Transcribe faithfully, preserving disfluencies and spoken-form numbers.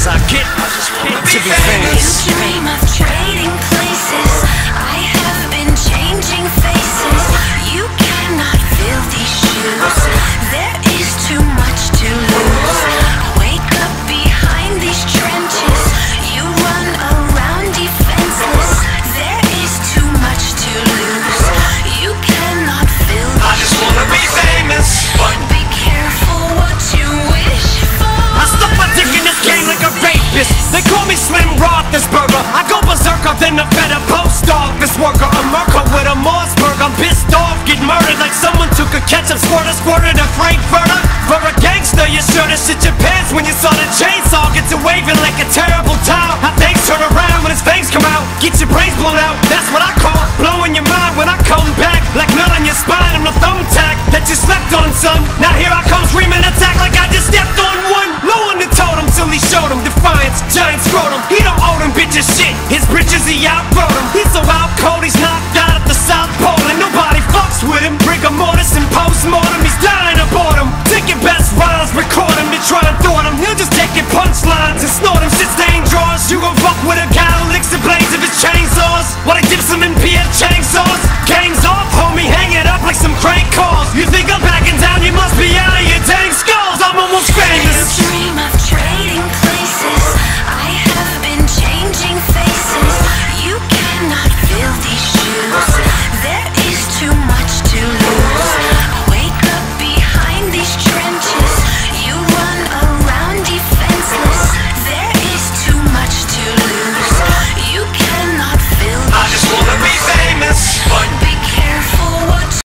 as I get to be famous. You dream of trading places. I have been changing faces. You cannot fill these shoes. There is too much to lose. Wake up behind these trenches. You run around defenseless. There is too much to lose. You cannot fill these I just wanna be famous, but be careful what you wish for. I stuck my dick in this game like a rapist. They call me Slim Roethlisberger. I go berserker than a better post office worker. A murker with a Mossberg. I'm pissed off, get murdered like someone took a ketchup squirter, squirted a Frankfurter. For a gangster, you should've shit your pants when you saw the chainsaw get to waving like a terrible towel. How things turn around when his fangs come out. Get your brains blown out, that's what I call blowing your mind when I come back. Like nut on your spine and a thumbtack that you slept on, son. Now here I come screaming attack like I just stepped on one. No one had told him till he showed him defiance, giant scrotum. He don't owe them bitches shit, his britches he outgrown him. He's so out cold he's knocked out at the South Pole and nobody fucks with him. Rigor mortis and post-mortem.